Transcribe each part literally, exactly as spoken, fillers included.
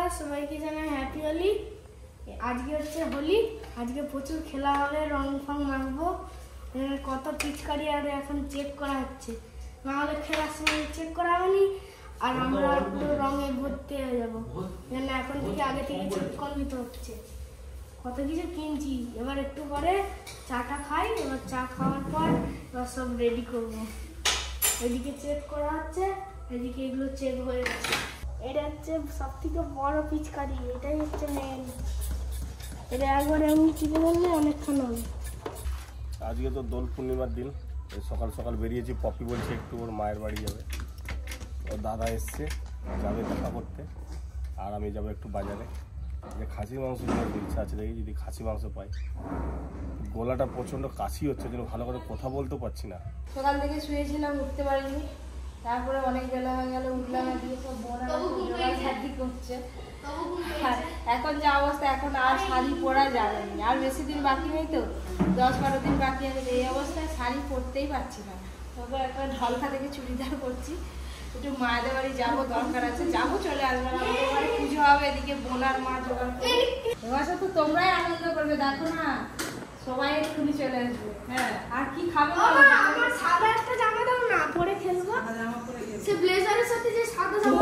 সবাইকে জানাই হ্যাপি হোলি। আজকে হচ্ছে হোলি, আজকে প্রচুর খেলা হবে, রং ফং মাখবো। কত পিচকারি আর এখন চেক করা হচ্ছে, নাহলে খেলার সময় চেক করা হয়নি আর আমরা পুরো রঙে ভর্তি হয়ে যাবো। এখন থেকে আগে থেকে চেক করে নিতে হচ্ছে, কত কিছু কিনছি। এবার একটু পরে চাটা খাই, এবার চা খাওয়ার পর এবার সব রেডি করবো। এদিকে চেক করা হচ্ছে, এদিকে এগুলো চেক হয়ে গেছে। এটা হচ্ছে সব থেকে বড় পিচকারি, এটাই হচ্ছে মেন। এটা একবার এমনি চিপে ধরলে অনেকক্ষণ হবে। আজকে তো দোল পূর্ণিমার দিন, সকাল সকাল বেরিয়েছি। পপি বলছে একটু ওর মায়ের বাড়ি যাবে, ওর দাদা এসছে, যাবে দেখা করতে, আর আমি যাবো একটু বাজারে। যে খাসির মাংস খাওয়ার ইচ্ছা আছে, দেখি যদি খাসি মাংস পাই। গলাটা প্রচণ্ড কাশি হচ্ছে, যেন ভালো করে কথা বলতে পারছি না। সকাল থেকে শুয়েছিলাম, উঠতে পারিনি, তারপরে অনেক বেলা হয়ে গেল, উঠলাম। দিয়ে সব বোনা শাড়ি করছে। এখন যা অবস্থা, এখন আর শাড়ি পরা যাবে না, আর বেশি দিন বাকি নেই তো, দশ বারো দিন বাকি আছে। এই অবস্থায় শাড়ি পরতেই পারছি না, তবে এখন ঢলকা থেকে চুড়িদার করছি। একটু মায়েদের বাড়ি যাবো, দরকার আছে, যাবো, চলে আসবো। আমাদের বাড়ি পুজো হবে, এদিকে বোনার মা জোগাড় করবে। এবছর তো তোমরাই আনন্দ করবে, দেখো না সবাই এক্ষুনি চলে আসবে। হ্যাঁ, আর কি খাবে? আমার সাদা একটা জামা দাও না, পরে খেলবো। সে ব্লেজারের সাথে যে সাদা জামা,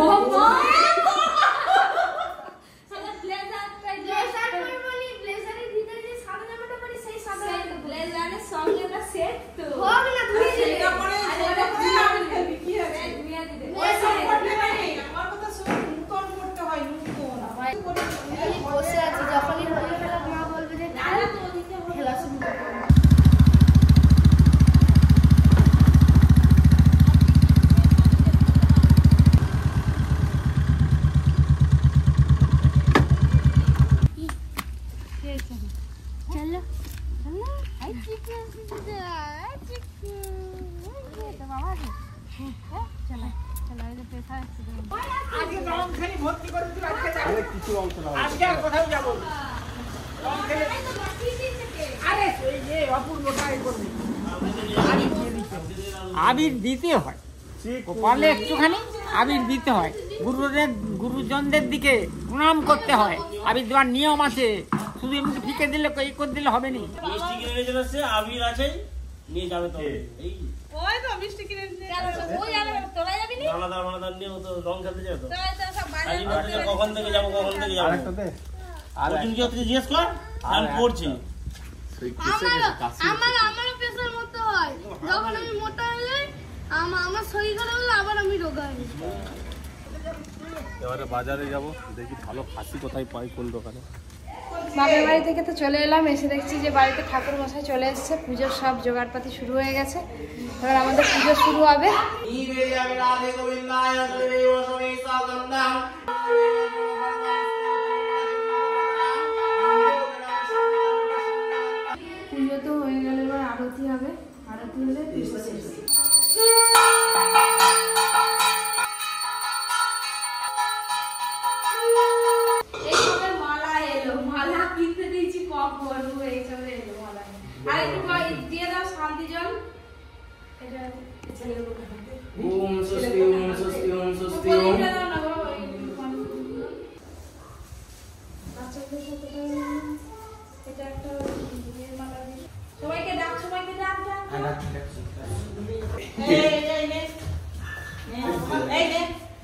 সাদা ব্লেজারটা, ব্লেজার পরবনি, ব্লেজারের ভিতরে যে সাদা জামাটা পরি, সেই সাদা ব্লেজারের সঙ্গে একটা সেট তো হোক না। তুমি সেটা পরে সেটা পরে আমি খেলবি, কি আছে দুনিয়া দিতে ওই সব করতে পারি। আমার কথা শুন, নতুন করতে হয়, নতুন আমি বসে আছি। যখনই হয়ে গেল মা বলবে যে খেলা, তো ওদিকে খেলা শুরু করব। আবির দিতে হয়, পারলে একটুখানি আবির দিতে হয়। গুরুদের গুরুজনদের দিকে প্রণাম করতে হয়, আবির দেওয়ার নিয়ম আছে। শুধু এমনি ফিকে দিলে এই করে দিলে হবে না। মিষ্টি কিনে চলে আসছে, আবির আছে, নিয়ে যাবে তো। এই ওই তো মিষ্টি কিনে নিয়ে ওই আর তোরা যাবি না, আলাদা আলাদা নিয়ে তো রং খেলতে যাবে তো। তোরা তো সব বাজার কখন থেকে যাবো, কখন থেকে যাবো আরেকটাতে আর তুমি কি তুই জিজ্ঞেস কর, আমি পড়ছি। আমার আমার পেশার মতো হয়, যখন আমি মোটা হয়ে যাই, আমার আমার শরীর খারাপ হলে আবার আমি রোগা হই। এবারে বাজারে যাব, দেখি ভালো খাসি কোথায় পাই, কোন দোকানে। বাপের বাড়ি থেকে তো চলে এলাম, এসে দেখছি যে বাড়িতে ঠাকুর মশাই চলে এসেছে, পুজোর সব জোগাড়পাতি শুরু হয়ে গেছে। এবার আমাদের পুজো শুরু হবে। পুজো তো হয়ে গেলে এবার আরতি হবে, আরতি হলে পুজো শেষ। ওম স্বস্তি ওম স্বস্তি ওম স্বস্তি ওম। সবাইকে ডাক, সবাইকে ডাক, ডাক। এই এই নে এই নে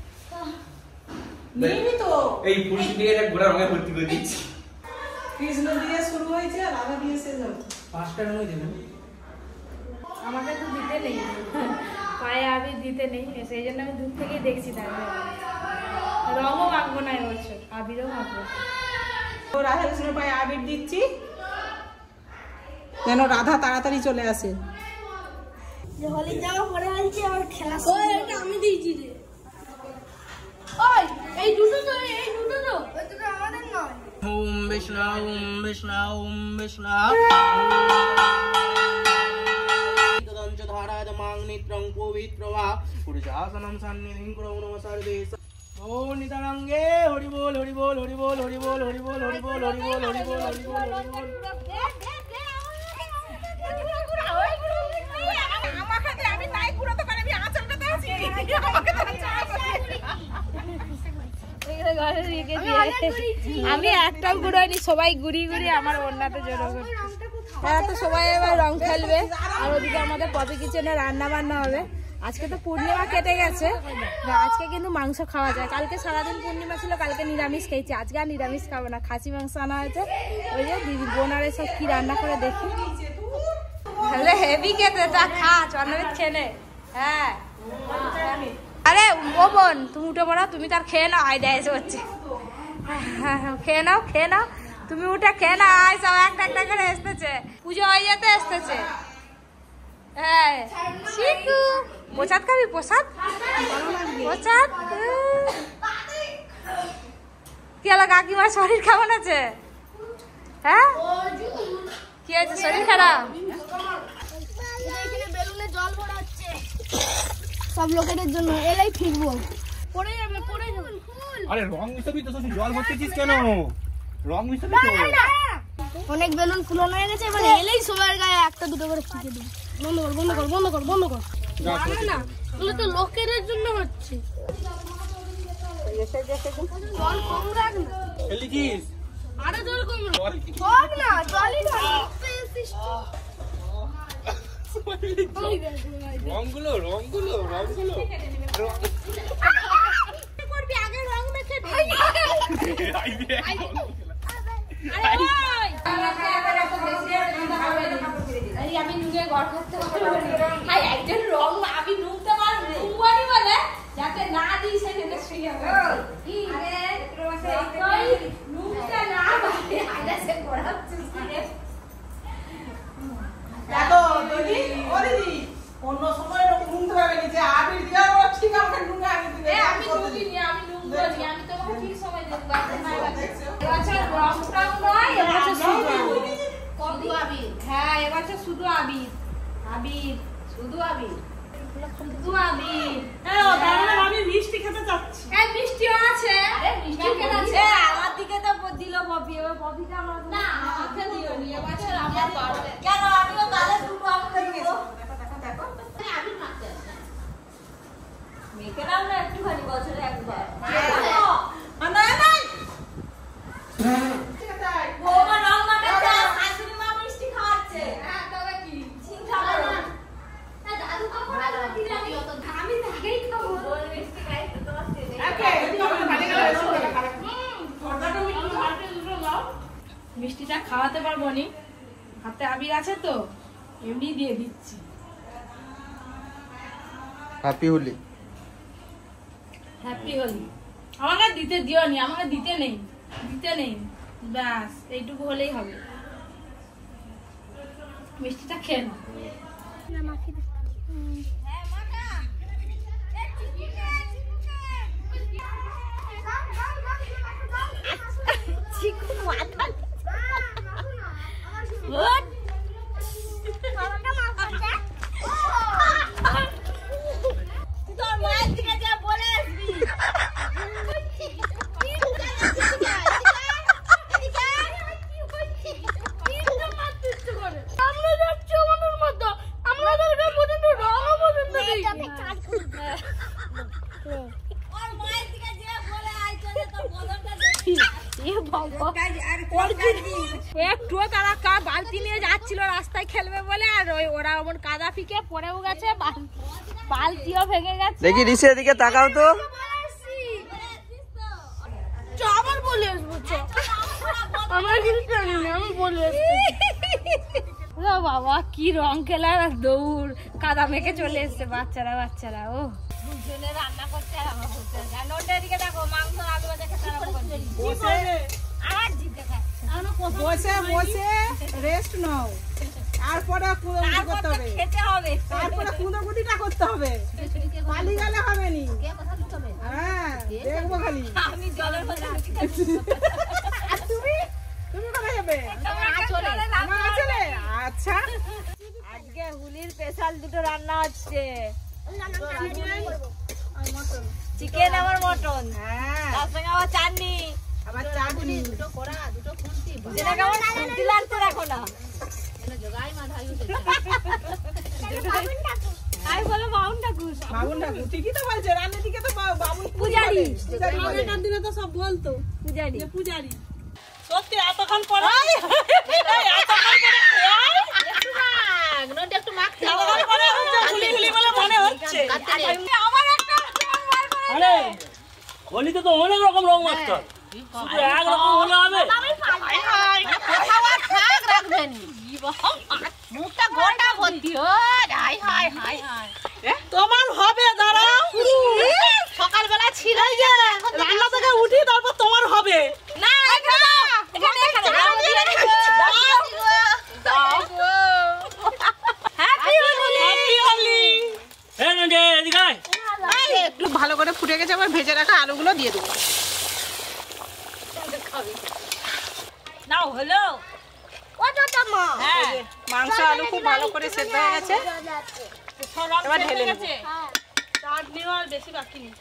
নিবি তো। এই পুরুষ দিয়ে একটা গোড়া রঙে ভর্তি করে দিচ্ছি। কৃষ্ণ দিয়ে শুরু হয়েছে আর রাধা দিয়ে শেষ হবে। পাঁচটা রঙই দেবেন। আমাকে তো দিতে নেই, পায়ে আবির দিতে নেই, সেই জন্য আমি দূর থেকেই দেখছি। তাহলে রঙও মাখবো না এবছর, আবিরও মাখবো। ও রাধা কৃষ্ণের পায়ে আবির দিচ্ছি যেন রাধা তাড়াতাড়ি চলে আসে। যে হোলি জামা পরে আনছি, আমার খেলা ওই এটা আমি দিয়েছি রে। ওই এই দুটো তো, এই দুটো তো, ওই দুটো আমাদের নয়। ওম বিষ্ণু ওম বিষ্ণু ওম বিষ্ণু তদঞ্চ ধারাজ মাং নিত্রং পবিত্রবা পুরুষাসনম সন্নিধিং কুরু নমঃ সর্বে। ও নিতারঙ্গে হরি বল হরি বল হরি বল হরি বল হরি বল হরি বল হরি বল হরি বল হরি বল হরি বল। আমাকে আমি নাই পুরো তো পারবি, আঁচলটা তো আছি আমাকে তো ঘরে রেখে দিয়ে আমি একটাও ঘুরাইনি, সবাই ঘুরি ঘুরি আমার ওড়নাতে জড়ো করে। হ্যাঁ, তো সবাই এবার রং খেলবে আর ওদিকে আমাদের পপি কিচেনে রান্না বান্না হবে। আজকে তো পূর্ণিমা কেটে গেছে, আজকে কিন্তু মাংস খাওয়া যায়। কালকে সারাদিন পূর্ণিমা ছিল, কালকে নিরামিষ খেয়েছি, আজকে আর নিরামিষ খাবো না, খাসি মাংস আনা হয়েছে। ওই যে দিদি বোন আর সব কি রান্না করে দেখি। হেভি খেতে, তা খা চন্দ্রমিত খেলে। হ্যাঁ, আরে ও বোন তুমি উঠে পড়া, তুমি তার খেয়ে নাও। আইডা এসে হচ্ছে, খেয়ে নাও খেয়ে নাও, তুমি উঠে খেয়ে নাও। আয় সব একটা একটা করে এসতেছে, পুজো হয়ে যেতে এসতেছে। হ্যাঁ, শিখু প্রসাদ খাবি? প্রসাদ প্রসাদ কি হলো? কাকিমার শরীর কেমন আছে? হ্যাঁ, কি আছে? শরীর খারাপ? বেলুনে জল ভরা হচ্ছে সব লোকেদের জন্য, এলাই ফিরবো, পড়ে যাবে পড়ে যাবে। আরে রং মিশাবি তো, জল ভরতেছিস কেন? রং মিশাবি তো। অনেক বেলুন ফুলানো হয়ে গেছে, এবার এলেই সবার গায়ে একটা দুটো করে ফিকে দেবো। বন্ধ কর বন্ধ কর বন্ধ কর বন্ধ কর না, ওগুলো তো লোকেদের জন্য হচ্ছে। জল কম রাখ না, খেলিছিস? আরে জল কম রাখ কম না, জলই রংগুলো রংগুলো রংগুলো করবি আগে রং মেখে দে। আমি নুনে ঘর করতে ভাই একজন রং আমি নুনতে পারবো নুনবাড়ি বলে যাতে না দিই সেখানে শুয়ে নুনটা না বাড়ি আগে সে পড়াচ্ছে। দেখো দিদি, ও দিদি, অন্য সময় এরকম নুনতে পারবে না, যে আবির দিয়া ও ঠিক আমাকে নুন আগে দিবে। আমি নুনি আমি নুন বলি, আমি তোমাকে ঠিক সময় দেব। গাছে না গাছে এবছর রং টং নয়, এবছর শুধু আবির। হ্যাঁ, এবছর শুধু আবির আবির শুধু আবির শুধু আবির। হ্যাঁ, ও তাহলে আমি মিষ্টি খেতে চাচ্ছি। হ্যাঁ, মিষ্টিও আছে। আরে মিষ্টি কেন আছে? আমার দিকে তো দিল পপি, এবার পপিটা আমরা না আমাকে দিও নি, এবছর আমার বাড়বে। কেন আমিও গালে দুটো আমাকে দিও। দেখো দেখো দেখো আমি মাখতে আছে মেকে নাও না একটুখানি, বছরে একবার। না না বৌমা রং মাখাচ্ছে, শাশুড়ি মা মিষ্টি খাওয়াচ্ছে। হ্যাঁ, তবে কি সিং খাবো না? হ্যাঁ, দাদু কখন আসবে দিলে আমি অত আমি আগেই খাবো। বল মিষ্টি খাই তো তোমার ছেলে। ওকে তুমি আমাকে পানি গেলে এসো না খাবে। মিষ্টিটা খাওয়াতে পারবো নি, হাতে আবির আছে তো এমনি দিয়ে দিচ্ছি। হ্যাপি হোলি। হ্যাপি হোলি। আমাকে দিতে দিও নি, আমাকে দিতে নেই দিতে নেই ব্যাস এইটুকু হলেই হবে। মিষ্টিটা খেয়ে নাও। তোর মায়ের দিকে যা বলে আসবি। আমরা যাচ্ছি আমাদের মতো, আমাদের পর্যন্ত রং পর্যন্ত নেই। ওর মায়ের দিকে যা বলে আইছো যে তোর বদনটা দেখি। একটু তারা কা বালতি নিয়ে যাচ্ছিল রাস্তায় খেলবে বলে, আর ওই ওরা ওমন কাদা ফিকে পড়েও গেছে, বালতিও ভেঙে গেছে। দেখি রিসে এদিকে তাকাও তো। আবার বলে আসবো, আমরা কিন্তু জানি না, আমি বলে আসবো। বাবা কি রং খেলার দৌড়, কাদা মেখে চলে এসছে বাচ্চারা বাচ্চারা। ও দুজনে রান্না করছে আর আমার করতে আর নোটের দিকে দেখো মাংস আলু ভাজা খেতে আরম্ভ করছে। বসে আর জিতে খায় বসে বসে রেস্ট নাও, তারপরে কুঁদোকুদি করতে হবে, খেতে হবে, তারপরে কুঁদোকুদিটা করতে হবে, পালি গেলে হবে নি। হ্যাঁ, দেখবো খালি। আমি জলের মধ্যে আর তুমি তুমি কোথায় যাবে? আমার আঁচলে? আচ্ছা, আজকে হুলির স্পেশাল দুটো রান্না হচ্ছে, চিকেন আবার মটন, হ্যাঁ, তার সঙ্গে আবার চাটনি, আবার চাটনি। যেটা কেমন ফুর্তি লাগছে দেখো না। আমি বলো বাউন ঠাকুর। বাবুন ঠাকুর ঠিকই তো বলছে, রান্নাটিকে তো বা- বাবুন পূজারি। পূজারি বলে। আগেকার দিনে তো সব বলতো পূজারি। যে পূজারি সত্যি এতক্ষণ পরে একটু মাখ এতক্ষণ পরে হচ্ছে গুলি গুলি বলে মনে হচ্ছে। আমার একটা আরে হোলিতে তো অনেক রকম রং মাখতে হয়, শুধু এক রকম হলে হবে? কোথাও আর থাক রাখবেন মুখটা গোটা ভর্তি হয়। হাই হাই হাই হাই তোমার হবে, দাঁড়াও সকালবেলা ছিল যে রান্না থেকে উঠি তারপর তোমার হবে। না এখানে এখানে এখানে দাও হ্যাপি হোলি। হ্যাপি হোলি। এই নন্টে, এদিকে আয়। একটু ভালো করে ফুটে গেছে, আবার ভেজে রাখা আলুগুলো দিয়ে দেবো। নাও হলো ওটা মা। হ্যাঁ, মাংস আলু খুব ভালো করে সেদ্ধ হয়ে গেছে, এবার ঢেলে নেবো। চাটনিও আর বেশি বাকি নেই।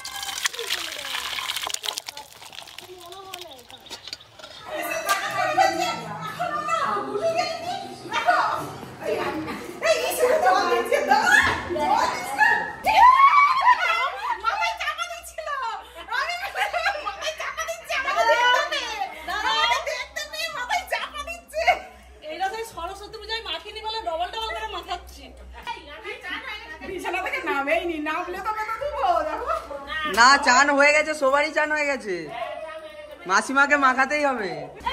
সরস্বতী পূজায় মাখিনি বলে ডবল ডবল করে মাখাচ্ছি। বিছানা থেকে নামেইনি, নামলে তোকে তো দেবো। দেখো না, চান হয়ে গেছে, সবারই চান হয়ে গেছে, মাসিমাকে মাখাতেই হবে।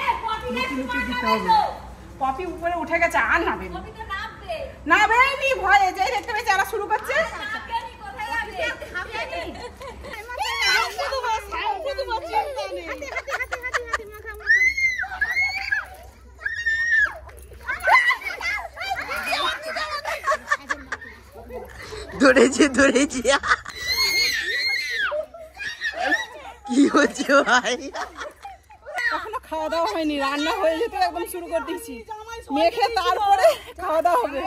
পপি উপরে উঠে গেছে, আর নামেনি। নামেইনি ভয়ে, যেই দেখতে পেয়েছে আরা শুরু করছে। ধরেছি ধরেছি কি হচ্ছে ভাই? এখনো খাওয়া দাওয়া হয়নি, রান্না হয়ে যেতে একদম শুরু করে দিয়েছি। মেখে তারপরে খাওয়া দাওয়া হবে।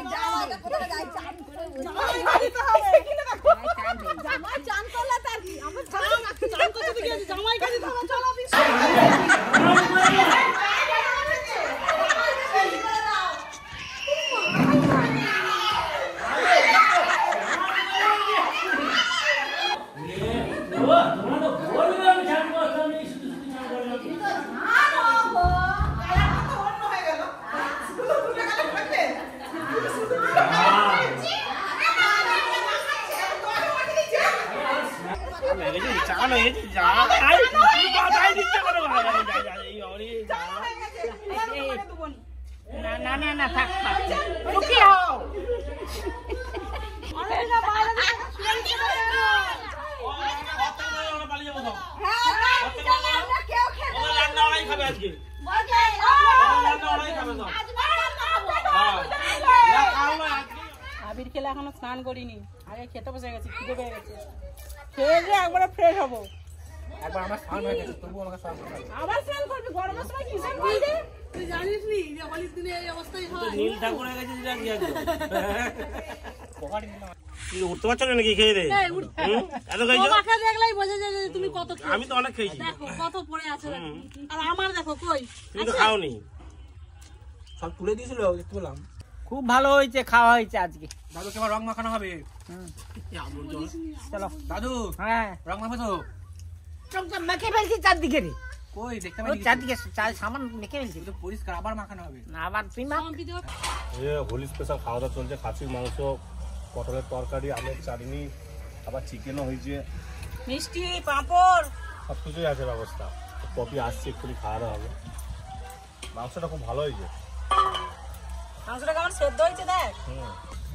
না না না না থাক থাক আবির খেলে এখনো স্নান করিনি, আগে খেতে বসে গেছি, খিদে পেয়ে গেছে। খেয়ে যে একবারে ফ্রেশ হবো। একবার আমার স্নান হয়ে গেছে, তবু আমাকে স্নান করতে হবে। আবার স্নান করবি? গরমের সময় কি স্নান করবি? তুই জানিস নি যে হোলির দিনে এই অবস্থাই হয়। নীল ঠাকুর হয়ে গেছে যেটা কি একদম। তুই উঠতে পারছো না নাকি খেয়ে দে? হুম? এত খাইছো? তোমাকে দেখলেই বোঝা যায় যে তুমি কত খেয়েছো। আমি তো অনেক খেয়েছি। দেখো কত পড়ে আছে, আর আমার দেখো কই। তুমি তো খাওনি। সব তুলে দিয়েছিল, দেখতে পেলাম। খুব ভালো হয়েছে, খাওয়া হয়েছে আজকে। দাদু কেমন রং মাখানো হবে? চলো দাদু, হ্যাঁ রং মাখো তো। রংটা মেখে ফেলছি চারদিকে রে, কই দেখতে ওই পাইনি। চারদিকে চা- সামান মেখে ফেলছি। তো পরিষ্কার আবার মাখানো হবে। না আবার তুই মাখ। হোলি স্পেশাল খাওয়া দাওয়া চলছে, খাসির মাংস, পটলের তরকারি, আমের চাটনি, আবার চিকেনও হয়েছে, মিষ্টি পাঁপড় সব কিছুই আছে ব্যবস্থা। পপি আসছে, একটু খাওয়া দাওয়া হবে। মাংসটা খুব ভালো হয়েছে। মাংসটা কেমন সেদ্ধ হয়েছে দেখ। হুম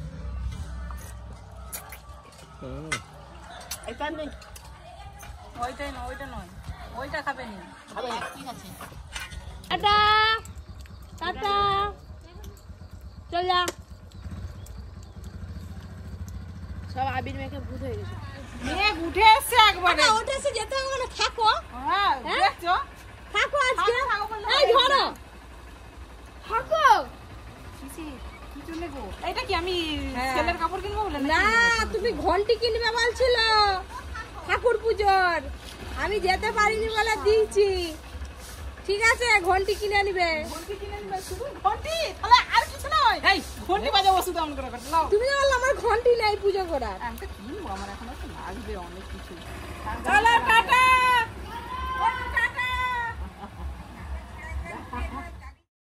হুম এটা নেই, ওইটাই না, ওইটা নয়, ওইটা খাবে নি। টাটা টাটা চল যা। সব আবির মেখে ভূত হয়ে গেছে। মেয়ে উঠে এসছে একবারে। ওটা এসে যেতে হবে না, থাকো হ্যাঁ, দেখছো? থাকো আজকে। থাকো, থাকো বললে এই হয় ধরো না। থাকো। এইটা কি আমি ছেলের কাপড় কিনবো বলে না তুমি ঘন্টি কিনবে বলছিল ঠাকুর পুজোর, আমি যেতে পারিনি বলে দিয়েছি। ঠিক আছে, ঘন্টি কিনে নিবে। ঘন্টি কিনে নিবে, শুধু ঘন্টি? তাহলে আর কিছু না? নয় এই ঘন্টি বাজাবো শুধু আমি করে নাও তুমি তো বললে আমার ঘন্টি নাই পুজো করার। আমি তো কিনবো, আমার এখন একটু লাগবে অনেক কিছু। চলো টাটা।